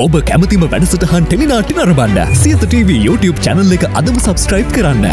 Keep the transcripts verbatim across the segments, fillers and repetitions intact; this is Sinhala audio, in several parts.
ඔබ කැමතිම වැඩසටහන් ටෙලිනාට්‍ය නරඹන්න සියත ටීවී YouTube channel එක අදම subscribe කරන්න.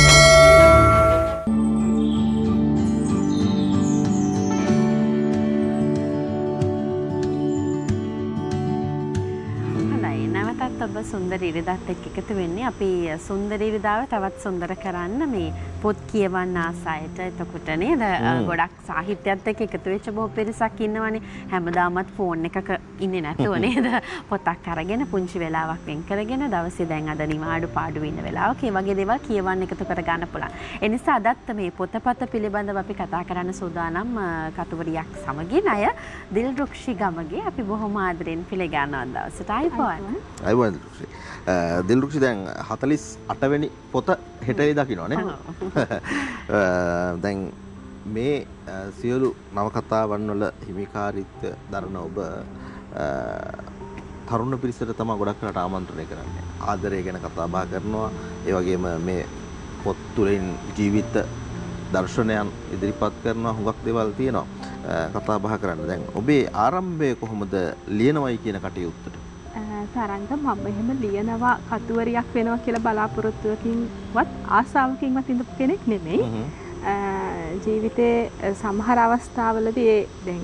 සුන්දර ඉරිදාත් එක්ක එකතු වෙන්නේ අපි සුන්දර ඉරිදාව තවත් සුන්දර කරන්න මේ පොත් කියවන්න ආසයට එතකොට නේද ගොඩක් සාහිත්‍යයත් එක්ක එකතු වෙච්ච බොහෝ පිරිසක් ඉන්නවනේ හැමදාමත් ෆෝන් එකක ඉන්නේ නැතුව නේද පොතක් අරගෙන පුංචි වෙලාවක් වෙන් කරගෙන දවසේ දැන් අද නිවාඩු පාඩු වෙන වෙලාවක මේ වගේ දේවල් කියවන්න එකතු කර ගන්න පුළුවන්. ඒ නිසා අදත් මේ පොතපත පිළිබඳව අපි කතා කරන්න සූදානම් කතුවරියක් සමගින් අය දිල්රුක්ෂි ගමගේ අපි බොහොම ආදරෙන් පිළිගන්නවා දවසට ආයිබෝන්. ආයිබෝන් දිල්රුක්ෂි දැන් හතළිස් අට වෙනි පොත හෙටේ දකින්නනේ. දැන් මේ සියලු නවකතාවන් වල හිමිකාරීත්වය දරන ඔබ තරුණ පිරිසට තමයි ගොඩක් වෙලාට ආමන්ත්‍රණය කරන්නේ. ආදරය ගැන කතා බහ කරනවා. ඒ වගේම මේ පොත් තුළින් ජීවිත දර්ශනයන් ඉදිරිපත් කරනවා. හුඟක් දේවල් තියෙනවා කතා බහ කරන්න. දැන් ඔබේ ආරම්භය කොහොමද ලියනවයි කියන කටයුත්තට? තරංග මම එහෙම ලියනවා කතුවරියක් වෙනවා කියලා බලාපොරොත්තුවකින්වත් ආසාවකින්වත් ඉඳපු කෙනෙක් නෙමෙයි. ජීවිතේ සමහර අවස්ථාවලදී දැන්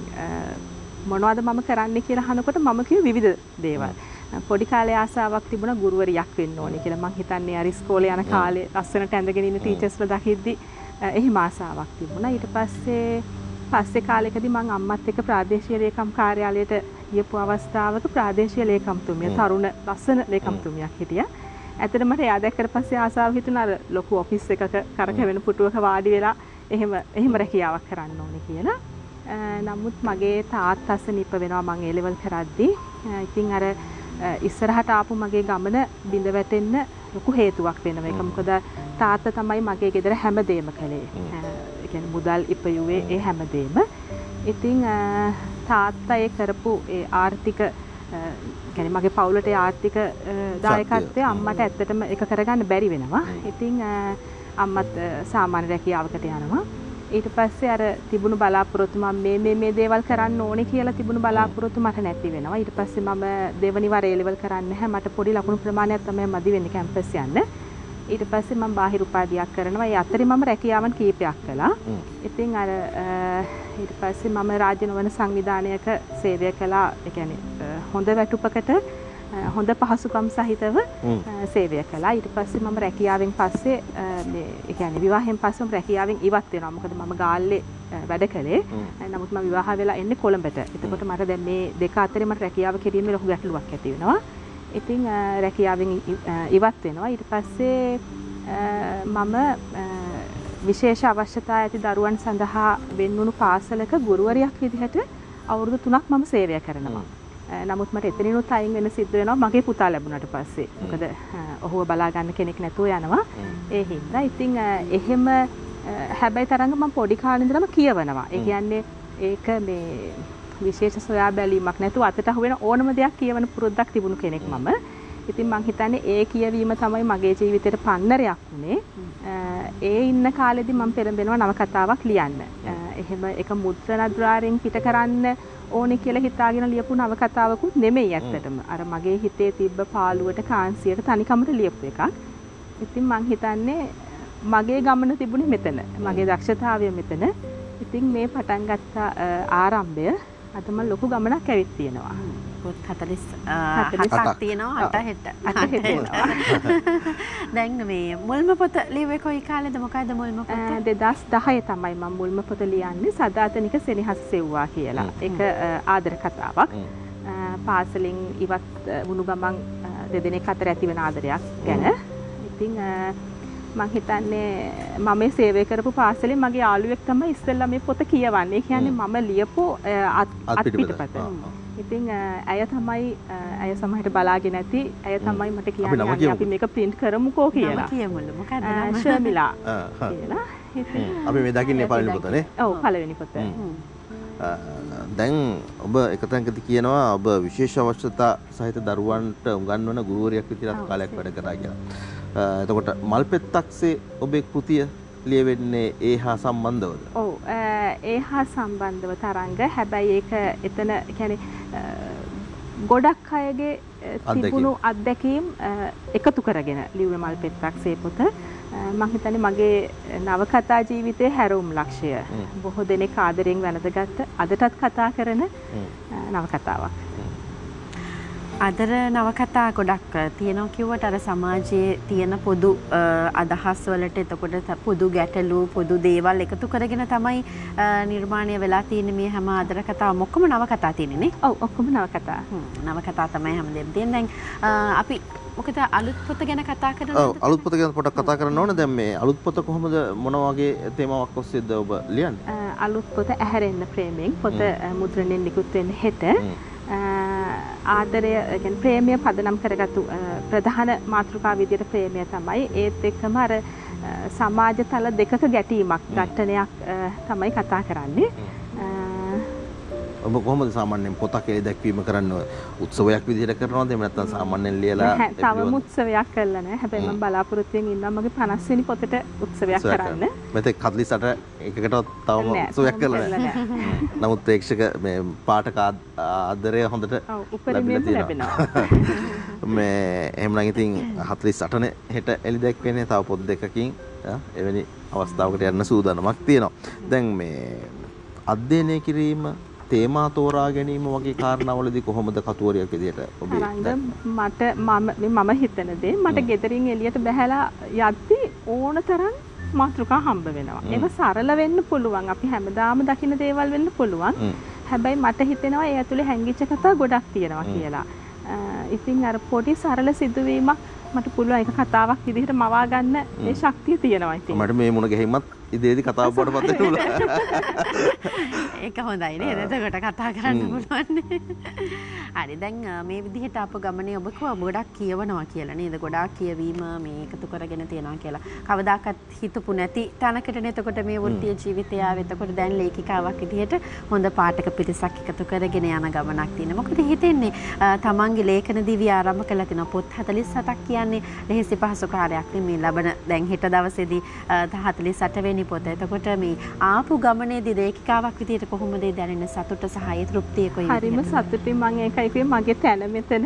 මොනවද මම කරන්නේ කියලා අහනකොට මම කිව්ව විවිධ දේවල්. පොඩි කාලේ ආසාවක් තිබුණා ගුරුවරියක් වෙන්න ඕනේ කියලා. මං හිතන්නේ අර ඉස්කෝලේ යන කාලේ ලස්සනට ඇඳගෙන ඉන්න ටීචර්ස්ලා දකිද්දි එහෙම ආසාවක් තිබුණා. ඊට පස්සේ පස්සේ කාලෙකදී මං අම්මත් එක්ක ප්‍රාදේශීය ලේකම් කාර්යාලයට ගියපු අවස්ථාවක ප්‍රාදේශීය ලේකම්තුමිය තරුණ ලස්සන ලේකම්තුමියක් හිටියා. ඇත්තට මට එයා දැක්කට පස්සේ ආසාව හිතුණා අර ලොකු ඔෆිස් එකක කරකැවෙන පුටුවක වාඩි වෙලා එහෙම එහෙම රැකියාවක් කරන්න ඕනේ කියලා. නමුත් මගේ තාත්තා අසනීප වෙනවා මං ඒ ලෙවල් කරද්දී. ඉතින් අර ඉස්සරහට ආපු මගේ ගමන බිඳ වැටෙන්න ලොකු හේතුවක් වෙනවා. ඒක මොකද තාත්තා තමයි මගේ ගෙදර හැමදේම කළේ. ඒ කියන්නේ මුදල් ඉපයුවේ ඒ හැමදේම. ඉතින් තාත්තා ඒ කරපු ඒ ආර්ථික කියන්නේ මගේ පවුලට ඒ ආර්ථික දායකත්වය අම්මට ඇත්තටම එක කරගන්න බැරි වෙනවා. ඉතින් අම්මත් සාමාන්‍ය රැකියාවකට යනවා. ඊට පස්සේ අර තිබුණු බලාපොරොත්තු මම මේ මේ මේ දේවල් කරන්න ඕනේ කියලා තිබුණු බලාපොරොත්තු මට නැති වෙනවා. ඊට පස්සේ මම දෙවනි වර ඒ ලෙවල් කරන්නේ නැහැ. මට පොඩි ලකුණු ප්‍රමාණයක් තමයි මදි වෙන්නේ කැම්පස් යන්න. ඊට පස්සේ මම බාහිර උපාධියක් කරනවා. ඒ අතරේ මම රැකියාවන් කීපයක් කළා. ඉතින් අර ඊට පස්සේ මම රාජ්‍ය නොවන සංවිධානයක සේවය කළා. ඒ කියන්නේ හොඳ වැටුපකට හොඳ පහසුකම් සහිතව සේවය කළා. ඊට පස්සේ මම රැකියාවෙන් පස්සේ මේ ඒ කියන්නේ විවාහයෙන් පස්සේ මම රැකියාවෙන් ඉවත් වෙනවා. මොකද මම ගාල්ලේ වැඩ කළේ. නමුත් මම විවාහ වෙලා එන්නේ කොළඹට. එතකොට මට දැන් මේ දෙක අතරේ මට රැකියාව කිරීමේ ලොකු ගැටලුවක් ඇති වෙනවා. ඉතින් රැකියාවෙන් ඉවත් වෙනවා. ඊට පස්සේ මම විශේෂ අවශ්‍යතා ඇති දරුවන් සඳහා වෙන්වුණු පාසලක ගුරුවරියක් විදිහට අවුරුදු තුනක් මම සේවය කරනවා. නමුත් මට එතනිනුත් අයින් වෙන්න සිද්ධ වෙනවා මගේ පුතා ලැබුණාට පස්සේ. මොකද ඔහුව බලා ගන්න කෙනෙක් නැතුව යනවා. ඒ හින්දා ඉතින් එහෙම හැබැයි තරංග මම පොඩි කාලේ ඉඳලම කියවනවා. ඒ කියන්නේ ඒක මේ විශේෂ සොයා බැලීමක් නැතුව අතට අහුවෙන ඕනම දෙයක් කියවන පුරුද්දක් තිබුණු කෙනෙක් මම. ඉතින් මං හිතන්නේ ඒ කියවීම තමයි මගේ ජීවිතේට පන්නරයක් වුණේ. ඒ ඉන්න කාලෙදි මම පෙළඹෙනවා නවකතාවක් ලියන්න. එහෙම එක මුද්‍රණද්‍රාරයෙන් පිට කරන්න ඕනේ කියලා හිතාගෙන ලියපු නවකතාවකුත් නෙමෙයි ඇත්තටම. අර මගේ හිතේ තිබ්බ පාළුවට කාන්සියට තනිකමට ලියපු එකක්. ඉතින් මං හිතන්නේ මගේ ගමන තිබුණේ මෙතන. මගේ දක්ෂතාවය මෙතන. ඉතින් මේ පටන් ගත්ත ආරම්භය අද මම ලොකු ගමනක් ඇවිත් තියෙනවා. පොත් හතළිස් හතක් තියෙනවා අට හෙට. අට හෙට. දැන් මේ මුල්ම පොත ලියුවේ කොයි කාලෙද මොකයිද මුල්ම පොත? දෙදාස් දහය තමයි මම මුල්ම පොත ලියන්නේ සදාතනික සෙනෙහස සෙව්වා කියලා. ඒක ආදර කතාවක්. පාසලෙන් ඉවත් වුණු ගමන් දෙදෙනෙක් අතර ඇති වෙන ආදරයක් ගැන. ඉතින් මං හිතන්නේ මම මේ සේවය කරපු පාසලේ මගේ යාළුවෙක් තමයි ඉස්සෙල්ලා මේ පොත කියවන්නේ. ඒ කියන්නේ මම ලියපු අත් පිටපත. ඉතින් ඇය තමයි ඇය සමහරට බලාගෙන නැති ඇය තමයි මට කියන්නේ අපි මේක print කරමුකෝ කියලා. කියමුලු මොකද්ද නම? ශර්මිලා කියලා. අපි මේ දකින්නේ පළවෙනි පොත නේ? ඔව් පළවෙනි පොත. දැන් ඔබ එක තැනකදී කියනවා ඔබ විශේෂ අවශ්‍යතා සහිත දරුවන්ට උගන්වන ගුරුවරියක් විදිහට කාලයක් වැඩ කරා කියලා. එතකොට මල්පෙත්තක්සේ ඔබේ කෘතිය ලියවෙන්නේ ඒ හා සම්බන්ධවද? ඔව් ඒ හා සම්බන්ධව තරංග. හැබැයි ඒක එතන කියන්නේ ගොඩක් අයගේ තිබුණු අත්දැකීම් එකතු කරගෙන ලිව්වේ මල් පෙත්තක්සේ පොත. මම හිතන්නේ මගේ නවකතා ජීවිතයේ හැරවුම් ලක්ෂය. බොහෝ දෙනෙක් ආදරෙන් වැළඳගත්ත අදටත් කතා කරන නවකතාවක්. අදර නවකතා ගොඩක් තියෙනවා කිව්වට අර සමාජයේ තියෙන පොදු අදහස් වලට එතකොට පොදු ගැටලු පොදු දේවල් එකතු කරගෙන තමයි නිර්මාණය වෙලා තියෙන්නේ මේ හැම අදර කතාවම ඔක්කොම නවකතා තියෙන්නේ නේ? ඔව් ඔක්කොම නවකතා. නවකතා තමයි හැමදේම තියෙන්නේ. දැන් අපි මොකද අලුත් පොත ගැන කතා කරනවද? ඔව් අලුත් පොත ගැන පොඩක් කතා කරන්න ඕනේ. දැන් මේ අලුත් පොත කොහොමද මොන වගේ තේමාවක් ඔස්සේද ඔබ ලියන්නේ? අලුත් පොත ඇහැරෙන්න ප්‍රේමයෙන් පොත මුද්‍රණයෙන් නිකුත් වෙන්නේ හෙට. ආදරය කියන්නේ ප්‍රේමය පදනම් කරගත්තු ප්‍රධාන මාතෘකාව විදියට ප්‍රේමය තමයි. ඒත් එක්කම අර සමාජ තල දෙකක ගැටීමක් ඝට්ටනයක් තමයි කතා කරන්නේ. ඔබ කොහොමද සාමාන්‍යයෙන් පොතක් එලි දැක්වීම කරන්න උත්සවයක් විදිහට කරනවද එහෙම නැත්නම් සාමාන්‍යයෙන් ලියලා තවම උත්සවයක් කරලා නැහැ. හැබැයි මම බලාපොරොත්තු වෙමින් ඉන්නවා මගේ පනස් වෙනි පොතට උත්සවයක් කරන්න. මෙතෙක් හතළිස් අට එකකටවත් තවම උත්සවයක් කරලා නැහැ. නමුත් ප්‍රේක්ෂක මේ පාඨක ආදරය හොඳට ලැබෙනවා. මේ එහෙමනම් ඉතින් හතළිස් අටනේ හෙට එලි දැක්වෙන්නේ තව පොත් දෙකකින් එවැනි අවස්ථාවකට යන්න සූදානමක් තියෙනවා. දැන් මේ අධ්‍යයනය කිරීම තේමා තෝරා ගැනීම වගේ කාරණාවලදී කොහොමද කතුවරියක් විදියට ඔබ මට මම මම හිතන දේ මට ගෙදරින් එළියට බහැලා යද්දී ඕනතරම් මාතෘකා හම්බ වෙනවා. ඒක සරල වෙන්න පුළුවන්. අපි හැමදාම දකින්න දේවල් වෙන්න පුළුවන්. හැබැයි මට හිතෙනවා ඒ ඇතුලේ හැංගිච්ච කතා ගොඩක් තියෙනවා කියලා. ඉතින් අර පොඩි සරල සිදුවීමක් මට පුළුවන් ඒක කතාවක් විදිහට මවා ගන්න ඒ ශක්තිය තියෙනවා ඉතින්. මට මේ මුණ ගැහිමත් ඉදේදී කතාව පොඩපත් වෙන්න උලා. ඒක හොඳයි නේද? එතකොට කතා කරන්න පුළුවන්. හරි දැන් මේ විදිහට අප ගමනේ ඔබ කිව්වා ගොඩක් කියවනවා කියලා නේද? ගොඩාක් කියවීම මේ එකතු කරගෙන තියනවා කියලා. කවදාකවත් හිතපු නැති තැනකටනේ එතකොට මේ වෘත්තීය ජීවිතය ආවේ. එතකොට දැන් ලේඛිකාවක් විදිහට හොඳ පාඨක පිරිසක් එකතු කරගෙන යන ගමනක් තියෙනවා. මොකද හිතෙන්නේ තමන්ගේ ලේඛන දිවිය ආරම්භ කළා තිනවා පොත් හතළිස් අටක් කියන්නේ ලෙහෙසි පහසු කාර්යයක් නෙමෙයි. ලබන දැන් හෙට දවසේදී හතළිස් අට වෙනි පොත. එතකොට මේ ආපු ගමනේදී ලේඛිකාවක් විදිහට කොහොමද දැනෙන සතුට සහ ඒ තෘප්තිය කොයි විදිහටද? හරිම සතුටින් මම ඒකයි කිව්වේ මගේ තැන මෙතන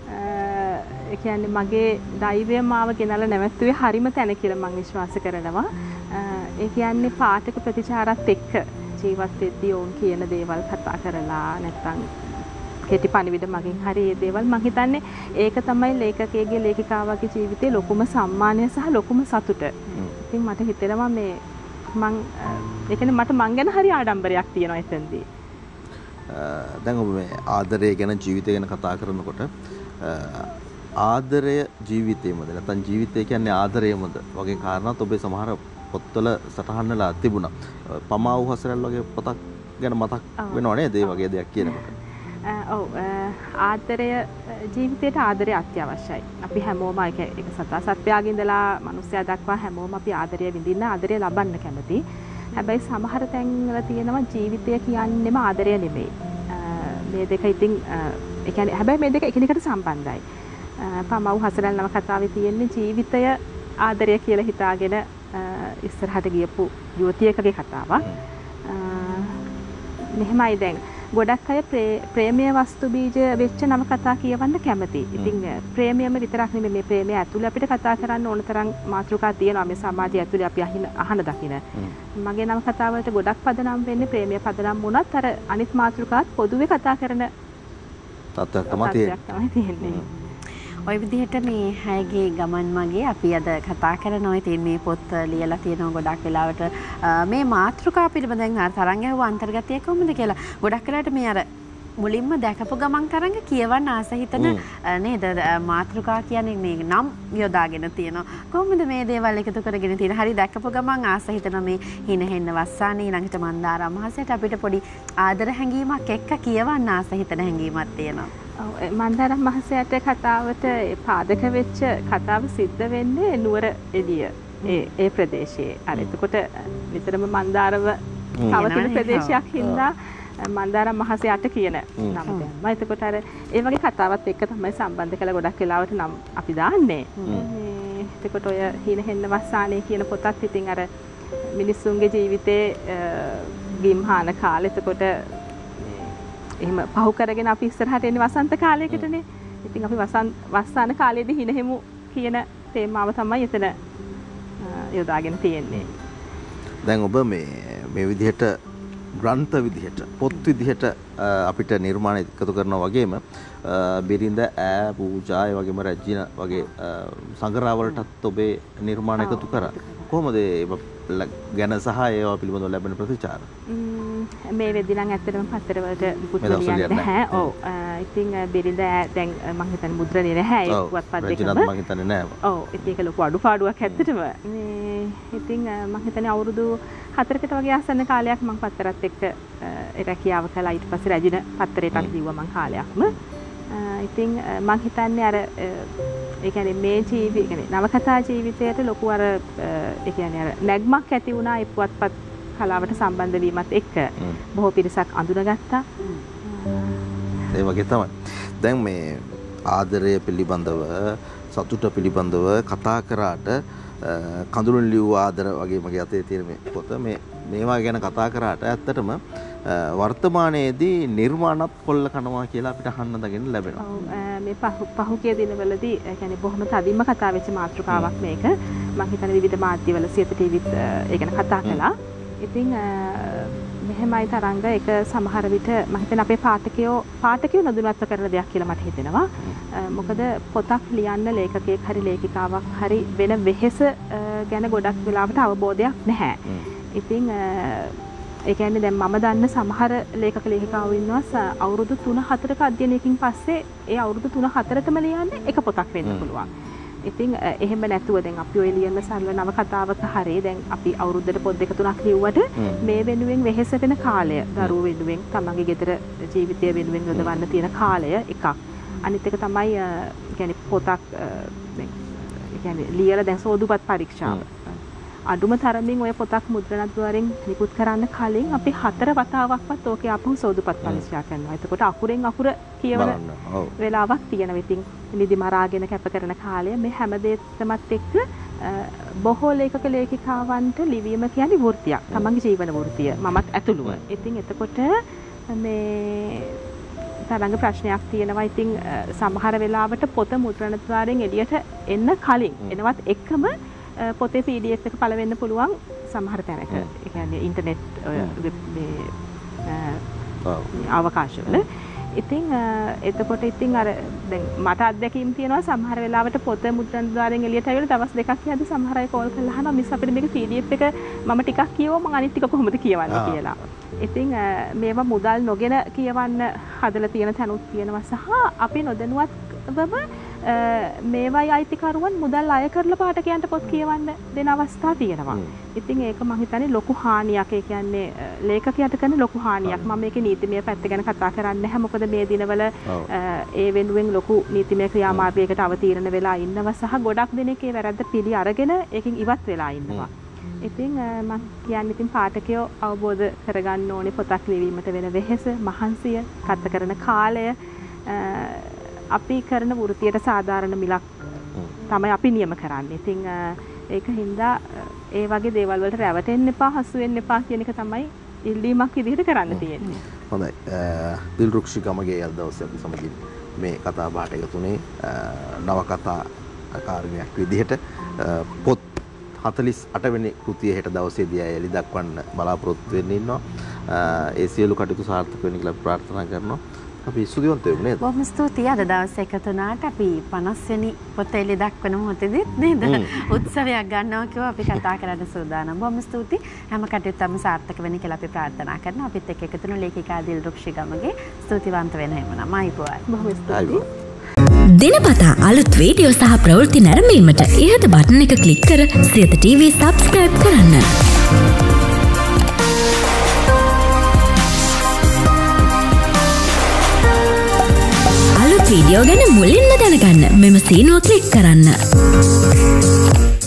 ඒ කියන්නේ මගේ දෛවය මාව ගෙනල්ලා නැවැත්තුවේ හරිම තැන කියලා මම විශ්වාස කරනවා. ඒ කියන්නේ පාඨක ප්‍රතිචාරات එක්ක ජීවත් වෙද්දී ඕන් කියන දේවල් කතා කරලා නැත්නම් කෙටි පණිවිඩ මගෙන් හරි මේ දේවල් මම හිතන්නේ ඒක තමයි ලේඛකයාගේ ලේඛිකාවගේ ජීවිතයේ ලොකුම සම්මානය සහ ලොකුම සතුට. ඉතින් මට හිතෙනවා මේ මං ඒ කියන්නේ මට මං ගැන හරි ආඩම්බරයක් තියෙනවා එතනදී. දැන් ඔබ මේ ආදරය ගැන ජීවිතය ගැන කතා කරනකොට ආදරය ජීවිතේමද නැත්නම් ජීවිතය කියන්නේ ආදරයමද වගේ කාරණාත් ඔබේ සමහර පොත්වල සටහන් වෙලා තිබුණා. පමා වූ හසරල් වගේ පොතක් ගැන මතක් වෙනව නේද ඒ වගේ දෙයක් කියනකොට? ඔව් ආදරය ජීවිතයට ආදරය අත්‍යවශ්‍යයි. අපි හැමෝම ඒක ඒක සතා සත්වයාගේ ඉඳලා මිනිස්සයා දක්වා හැමෝම අපි ආදරය විඳින්න ආදරය ලබන්න කැමති. හැබැයි සමහර තැන්වල තියෙනවා ජීවිතය කියන්නේම ආදරය නෙමෙයි. මේ දෙක ඉතින් ඒ කියන්නේ හැබැයි මේ දෙක එකිනෙකට සම්බන්ධයි. පමව් හසරල් නම කතාවේ තියෙන්නේ ජීවිතය ආදරය කියලා හිතාගෙන ඉස්සරහට ගියපු යුවතියකගේ කතාවක්. මෙහෙමයි දැන් ගොඩක් අය ප්‍රේමීය වස්තු බීජ වෙච්ච නම කතා කියවන්න කැමති. ඉතින් ප්‍රේමයම විතරක් නෙමෙයි මේ ප්‍රේමය ඇතුළේ අපිට කතා කරන්න ඕන තරම් මාතෘකා තියෙනවා මේ සමාජය ඇතුළේ අපි අහින අහන දකින. මගේ නම කතා වලට ගොඩක් පදනම් වෙන්නේ ප්‍රේමීය පදනම් වුණත් අර අනිත් මාතෘකාත් පොදුවේ කතා කරන තත්ත්වයක් තමයි තියෙන්නේ. ඔය විදිහට මේ හැයගේ ගමන් මගේ අපි අද කතා කරනවා. ඉතින් මේ පොත් ලියලා තියෙනවා ගොඩක් වෙලාවට මේ මාතෘකා පිළිබඳව අර තරංග ඇහුව අන්තර්ගතය කොහොමද කියලා. ගොඩක් වෙලාවට මේ අර මුලින්ම දැකපු ගමන් තරංග කියවන්න ආස හිතන නේද මාතෘකා කියන්නේ මේ නම් යොදාගෙන තියෙනවා. කොහොමද මේ දේවල් එකතු කරගෙන තියෙන? හරි දැකපු ගමන් ආස හිතන මේ හින හෙන්න වස්සානේ ඊළඟට මන්දාරම් මහසයට අපිට පොඩි ආදර හැඟීමක් එක්ක කියවන්න ආස හිතන හැඟීමක් තියෙනවා. මන්දාරම් මහසයට කතාවට පාදක වෙච්ච කතාව සිද්ධ වෙන්නේ නුවර එළිය ඒ ඒ ප්‍රදේශයේ. අර එතකොට විතරම මන්දාරව පවතින ප්‍රදේශයක් හින්දා මන්දාරම් මහසයට කියන නම දැම්මා. එතකොට අර ඒ වගේ කතාවත් එක්ක තමයි සම්බන්ධ කරලා ගොඩක් වෙලාවට නම් අපි දාන්නේ. මේ එතකොට ඔය හින හෙන්න වස්සානේ කියන පොතත් ඉතින් අර මිනිස්සුන්ගේ ජීවිතේ ගිම්හාන කාලේ එතකොට එහෙම පහු කරගෙන අපි ඉස්සරහට එන්නේ වසන්ත කාලයකටනේ. ඉතින් අපි වසන් වස්සාන කාලයේදී හිනහෙමු කියන තේමාව තමයි එතන යොදාගෙන තියෙන්නේ. දැන් ඔබ මේ මේ විදිහට ග්‍රන්ථ විදිහට පොත් විදිහට අපිට නිර්මාණ එකතු කරනවා වගේම බිරිඳ ඈ පූජා ඒ වගේම රැජින වගේ සංග්‍රහවලටත් ඔබේ නිර්මාණ එකතු කරා. කොහොමද ඒ ගැන සහ ඒවා පිළිබඳව ලැබෙන ප්‍රතිචාර? මේ වෙද්දී නම් ඇත්තටම පත්තර වලට මුකුත් ලියන්නේ නැහැ. ඔව්. ඉතින් බිරිඳ දැන් මම හිතන්නේ මුද්‍රණේ නැහැ ඒ පුවත්පත් දෙකම. රැජිනත් මම හිතන්නේ නැහැ. ඔව්. ඉතින් ඒක ලොකු අඩුපාඩුවක් ඇත්තටම. මේ ඉතින් මම හිතන්නේ අවුරුදු හතරකට වගේ ආසන්න කාලයක් මම පත්තරත් එක්ක ඒ රැකියාව කළා. ඊට පස්සේ රැජින පත්තරයටත් ලිව්වා මම කාලයක්ම. ඉතින් මම හිතන්නේ අර ඒ කියන්නේ මේ ජීවි කියන්නේ නවකතා ජීවිතයට ලොකු අර ඒ කියන්නේ අර නැග්මක් ඇති වුණා ඒ පුවත්පත් කලාවට සම්බන්ධ වීමත් එක්ක බොහෝ පිරිසක් අඳුනගත්තා. ඒ වගේ තමයි. දැන් මේ ආදරය පිළිබඳව සතුට පිළිබඳව කතා කරාට කඳුළුන් ලියූ ආදර වගේ මගේ අතේ තියෙන මේ පොත මේ මේවා ගැන කතා කරාට ඇත්තටම වර්තමානයේදී නිර්මාණත් කොල්ල කනවා කියලා අපිට අහන්න දකින්න ලැබෙනවා. ඔව් මේ පහුගිය දිනවලදී ඒ කියන්නේ බොහොම තදින්ම කතා වෙච්ච මාතෘකාවක් මේක. මම හිතන්නේ විවිධ මාධ්‍යවල සියත ටීවීත් ඒ ගැන කතා කළා. ඉතින් මෙහෙමයි තරංග ඒක සමහර විට මම හිතන්නේ අපේ පාඨකයෝ පාඨකයෝ නදුනත්ව කරන දෙයක් කියලා මට හිතෙනවා. මොකද පොතක් ලියන්න ලේඛකයෙක් හරි ලේඛිකාවක් හරි වෙන වෙහෙස ගැන ගොඩක් වෙලාවට අවබෝධයක් නැහැ. ඉතින් ඒ කියන්නේ දැන් මම දන්න සමහර ලේඛක ලේඛිකාවෝ ඉන්නවා අවුරුදු තුන හතරක අධ්‍යයනයකින් පස්සේ ඒ අවුරුදු තුන හතරටම ලියන්නේ එක පොතක් වෙන්න පුළුවන්. ඉතින් එහෙම නැතුව දැන් අපි ඔය ලියන සරල නව කතාවක හරිය දැන් අපි අවුරුද්දට පොත් දෙක තුනක් ලිව්වට මේ වෙනුවෙන් වෙහෙස වෙන කාලය දරුවෝ වෙනුවෙන් තමන්ගේ ගෙදර ජීවිතය වෙනුවෙන් යොදවන්න තියෙන කාලය එකක්. අනිත් එක තමයි يعني පොතක් දැන් يعني ලියලා දැන් සෝදුපත් පරීක්ෂාව අඩුම තරමින් ඔය පොතක් මුද්‍රණද්වාරයෙන් නිකුත් කරන්න කලින් අපි හතර වතාවක්වත් ඕකේ ආපහු සෝදුපත් පරීක්ෂා කරනවා. එතකොට අකුරෙන් අකුර කියවන වෙලාවක් තියෙනවා. ඉතින් නිදි මරාගෙන කැප කරන කාලය මේ හැම දෙයකමත් එක්ක බොහෝ ලේඛක ලේඛිකාවන්ට ලිවීම කියන්නේ වෘත්තියක්. තමන්ගේ ජීවන වෘත්තිය මමත් ඇතුළුව. ඉතින් එතකොට මේ තරංග ප්‍රශ්නයක් තියෙනවා. ඉතින් සමහර වෙලාවට පොත මුද්‍රණද්වාරයෙන් එළියට එන්න කලින් එනවත් එක්කම පොතේ පී ඩී එෆ් එක පළ වෙන්න පුළුවන් සමහර තැනක. ඒ කියන්නේ ඉන්ටර්නෙට් මේ අවකාශවල. ඉතින් එතකොට ඉතින් අර දැන් මට අත්දැකීම් තියෙනවා සමහර වෙලාවට පොත මුද්‍රණද්වාරයෙන් එළියට ඇවිල්ලා දවස් දෙකක් යද්දි සමහර අය කෝල් කරලා අහනවා මිස් අපිට මේක පී ඩී එෆ් එක මම ටිකක් කියවුවා මම අනිත් ටික කොහොමද කියවන්නේ කියලා. ඉතින් මේවා මුදල් නොගෙන කියවන්න හදලා තියෙන තැනුත් තියෙනවා සහ අපි නොදැනුවත්වම මේවයි අයිතිකරුවන් මුදල් අය කරලා පාඨකයන්ට පොත් කියවන්න දෙන අවස්ථා තියෙනවා. ඉතින් ඒක මම හිතන්නේ ලොකු හානියක්. ඒ කියන්නේ ලේඛකයාට කරන ලොකු හානියක්. මම මේකේ නීතිමය පැත්ත ගැන කතා කරන්නේ නැහැ. මොකද මේ දිනවල ඒ වෙනුවෙන් ලොකු නීතිමය ක්‍රියාමාර්ගයකට අවතීර්ණ වෙලා ඉන්නවා සහ ගොඩක් දෙනෙක් ඒ වැරද්ද පිළි අරගෙන ඒකෙන් ඉවත් වෙලා ඉන්නවා. ඉතින් මම කියන්නේ ඉතින් පාඨකයෝ අවබෝධ කරගන්න ඕනේ පොතක් ලිවීමට වෙන වෙහෙස, මහන්සිය, ගත කරන කාලය අපි කරන වෘත්තියට සාධාරණ මිලක් තමයි අපි නියම කරන්නේ. ඉතින් ඒක හින්දා ඒ වගේ දේවල් වලට රැවටෙන්න එපා, හසු වෙන්න එපා කියන එක තමයි ඉල්ලීමක් විදිහට කරන්න තියෙන්නේ. හොඳයි. දිල්රුක්ෂි ගමගේ අද දවසේ අපි සමගින් මේ කතා බහට එකතුනේ නවකතා කාර්යයක් විදිහට පොත් හතළිස් අට වෙනි කෘතිය හෙට දවසේදී අය එළි දක්වන්න බලාපොරොත්තු වෙන්න ඉන්නවා. ඒ සියලු කටයුතු සාර්ථක වෙන්න කියලා ප්‍රාර්ථනා කරනවා. අපි සුදිවන්ත වෙමු නේද? බොහොම ස්තුතියි. අද දවසේ එකතු වුණාට අපි පනස් වෙනි පොත එළි දක්වන මොහොතේදී නේද උත්සවයක් ගන්නවා කිව්වා අපි කතා කරන්න සූදානම්. බොහොම ස්තුතියි. හැම කටයුත්තම සාර්ථක වෙන්න කියලා අපි ප්‍රාර්ථනා කරනවා. අපිත් එක්ක එකතු වෙන ලේඛිකා දිල්රුක්ෂි ගමගේ ස්තුතිවන්ත වෙන හැමෝම අයිබෝයි. බොහොම ස්තුතියි. දිනපතා අලුත් වීඩියෝ සහ ප්‍රවෘත්ති නැරඹීමට ඉහත බටන් එක ක්ලික් කර සියත ටීවී සබ්ස්ක්‍රයිබ් කරන්න. අලුත් වීඩියෝ ගැන මුලින්ම දැනගන්න මෙම සීනුව ක්ලික් කරන්න.